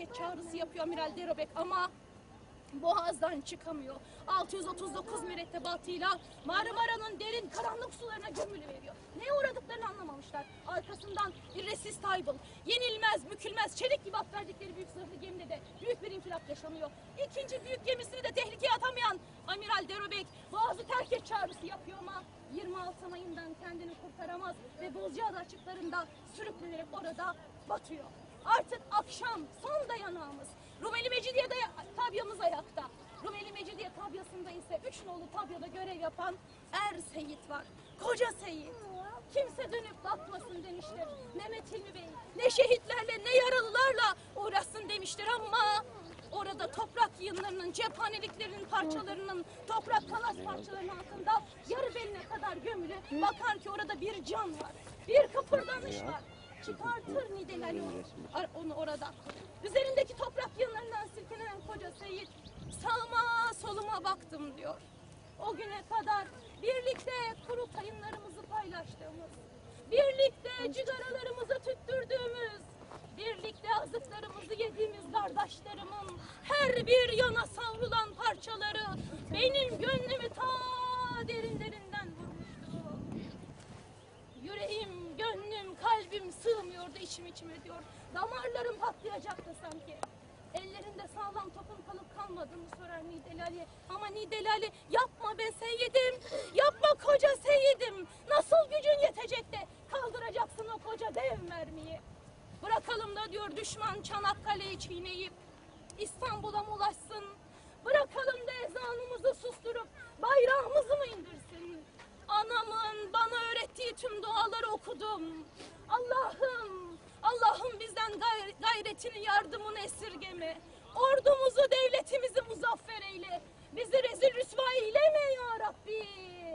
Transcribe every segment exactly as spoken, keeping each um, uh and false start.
terk çağrısı yapıyor Amiral Derobek ama Boğaz'dan çıkamıyor. altı yüz otuz dokuz mürettebatıyla Marmara'nın derin karanlık sularına gömülüveriyor. Neye uğradıklarını anlamamışlar. Arkasından Irresistible, yenilmez, bükülmez, çelik gibi at verdikleri büyük zırhlı gemide de büyük bir infilak yaşanıyor. İkinci büyük gemisini de tehlikeye atamayan Amiral Derobek Boğaz'ı terk et çağrısı yapıyor ama yirmi altı Mayıs'ından kendini kurtaramaz ve Bozcaada açıklarında sürüklenerek orada batıyor. Artık akşam, son dayanağımız. Rumeli Mecidiye'de tabyamız ayakta. Rumeli Mecidiye tabyasında ise üç nolu tabyada görev yapan Er Seyit var. Koca Seyit. Kimse dönüp bakmasın demiştir. Mehmet Hilmi Bey ne şehitlerle ne yaralılarla uğraşsın demiştir ama orada toprak yığınlarının, cephaneliklerinin parçalarının, toprak kalas parçalarının altında yarı beline kadar gömülü. Bakar ki orada bir can var, bir kıpırdanış var. Çıkartır Nidelali onu, onu orada. Üzerindeki toprak yığınlarından silkelenen Koca Seyit sağıma soluma baktım diyor. O güne kadar birlikte kuru tayınlarımızı paylaştığımız, birlikte cigaralarımızı tüttürdüğümüz, birlikte azıklarımızı yediğimiz kardeşlerimin her bir yana savrulan parçaları benim gönlümü ta derinlerinden vurmuştu. Yüreğim, gönlüm, kalbim sığmıyordu içim içime diyor. Damarlarım patlayacaktı sanki. Ellerinde sağlam topun kalıp kalmadığını sorar Nidelali. Ama Nidelali yapma be Seyyidim, yapma koca Seyyidim. Nasıl gücün yetecek de kaldıracaksın o koca dev mermiyi. Bırakalım da diyor düşman Çanakkale'yi çiğneyip İstanbul'a mı ulaşsın? Bırakalım da ezanımızı susturup bayrağımızı mı indirsin? Anamın bana öğrettiği tüm duaları okudum. Allah'ım, Allah'ım bizden gayr gayretini, yardımını esirgeme. Ordumuzu, devletimizi muzaffer eyle. Bizi rezil rüsva eyleme ya Rabbi.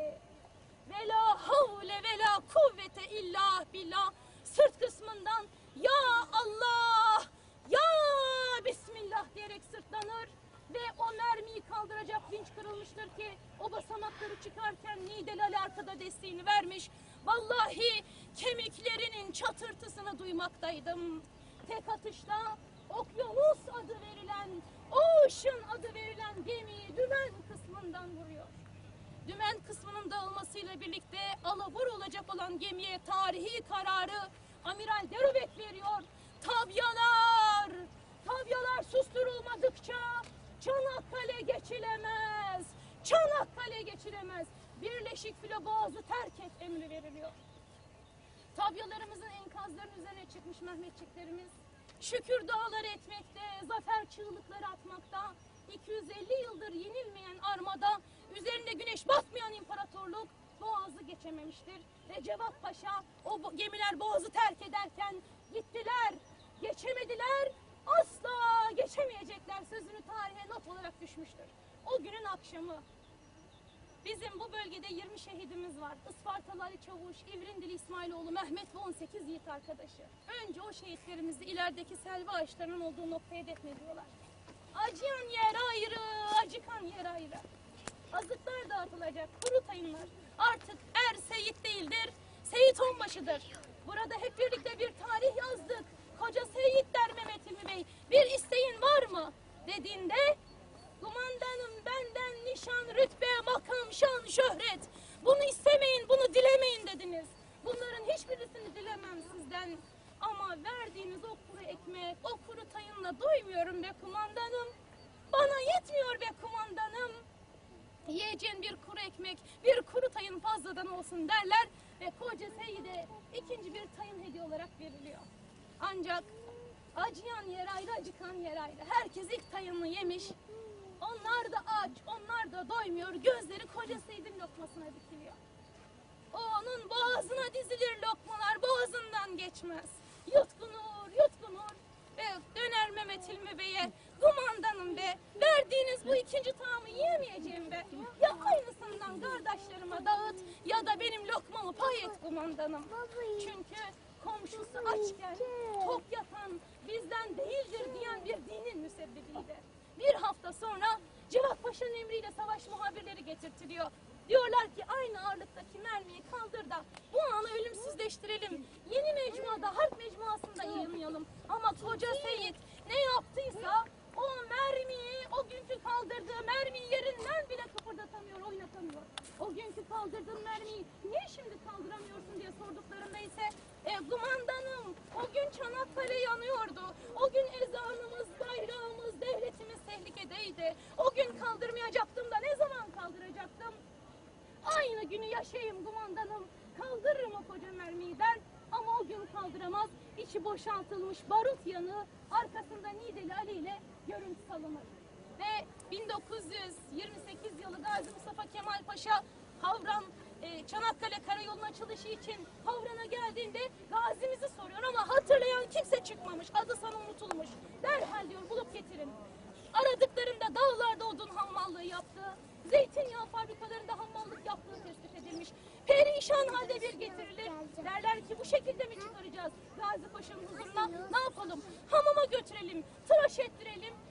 Ve la havle ve la kuvvete illa billah. Sırt kısmından ya Allah, ya Bismillah diyerek sırtlanır. Ve o mermiyi kaldıracak vinç kırılmıştır ki o basamakları çıkarken Nidelali arkada desteğini vermiş. Vallahi kemiklerinin çatırtısını duymaktaydım. Tek atışla Okyanus adı verilen, Ocean adı verilen gemiyi dümen kısmından vuruyor. Dümen kısmının dağılmasıyla birlikte alabor olacak olan gemiye tarihi kararı Amiral Derobek veriyor. Tabyalar, tabyalar susturulmadıkça Çanakkale geçilemez. Çanakkale geçilemez. Birleşik Filo Boğazı terk et emri veriliyor. Tabyalarımızın enkazlarının üzerine çıkmış Mehmetçiklerimiz şükür duaları etmekte, zafer çığlıkları atmakta, iki yüz elli yıldır yenilmeyen armada, üzerinde güneş batmayan imparatorluk Boğaz'ı geçememiştir. Ve Cevat Paşa o gemiler Boğaz'ı terk ederken gittiler, geçemediler, asla geçemeyecekler sözünü tarihe not olarak düşmüştür. O günün akşamı bizim bu bölgede yirmi şehidimiz var. Ispartalı Ali Çavuş, İvrindili İsmailoğlu, Mehmet ve on sekiz yiğit arkadaşı. Önce o şehitlerimizi ilerideki selva ağaçlarının olduğu noktaya defnediyorlar. Acıyan yer ayrı, acıkan yer ayrı. Azıklar dağıtılacak, kuru tayınlar. Artık Er Seyit değildir, Seyit Onbaşı'dır. Burada hep birlikte bir tarih yazdık. Koca Seyit der Mehmet Hilmi Bey, bir isteğin var mı? Dediğinde, kumandanım benden nişan, rütbe, makam, şan, şöhret. Bunu istemeyin, bunu dilemeyin dediniz. Bunların hiçbirisini dilemem sizden. Ama verdiğiniz o kuru ekmek, o kuru tayınla doymuyorum be kumandanım. Bana yetmiyor be kumandanım. Yiyeceğin bir kuru ekmek, bir kuru tayın fazladan olsun derler ve Koca Seyit'e ikinci bir tayın hediye olarak veriliyor. Ancak acıyan yer ayrı, acıkan yer ayrı. Herkes ilk tayını yemiş. Onlar da aç, onlar da doymuyor. Gözleri Koca Seyit'in lokmasına dikiliyor. O onun boğazına dizilir lokmalar, boğazından geçmez. Yutkunur, yutkunur ve döner Mehmet Hilmi Bey'e, kumandanım be, verdiğiniz bu ikinci taamı yiyemeyeceğim be. Ya aynısından kardeşlerime dağıt ya da benim lokmamı pay et kumandanım. Çünkü komşusu açken tok yatan bizden değildir diyen bir dinin müsebbibiydi. Bir hafta sonra Cevat Paşa'nın emriyle savaş muhabirleri getirtiliyor. Diyorlar ki aynı ağırlıktaki mermiyi kaldır da bu anı ölümsüzleştirelim. Yeni mecmuada, harp mecmuasında yayınlayalım. Ama Koca Seyit ne yaptıysa kaldırdın mermiyi, niye şimdi kaldıramıyorsun diye sorduklarında ise e, kumandanım o gün Çanakkale yanıyordu. O gün ezanımız, bayrağımız, devletimiz tehlikedeydi. O gün kaldırmayacaktım da ne zaman kaldıracaktım? Aynı günü yaşayayım kumandanım. Kaldırırım o koca mermiyi der. Ama o gün kaldıramaz. İçi boşaltılmış barut yanığı, arkasında Nideli Ali ile görüntü salınır. Ve bin dokuz yüz yirmi sekiz yılı Gazi Mustafa Kemal Paşa Havran e, Çanakkale Karayolu'nun açılışı için Havran'a geldiğinde gazimizi soruyor ama hatırlayan kimse çıkmamış. Adı sana unutulmuş. Derhal diyor bulup getirin. Aradıklarında dağlarda odun hammallığı yaptı. Zeytinyağı fabrikalarında hammallık yaptığı tespit edilmiş. Perişan halde bir getirilir. Derler ki bu şekilde mi çıkaracağız Gazi Paşa'nın huzuruna? Ne yapalım? Hamama götürelim, tıraş ettirelim.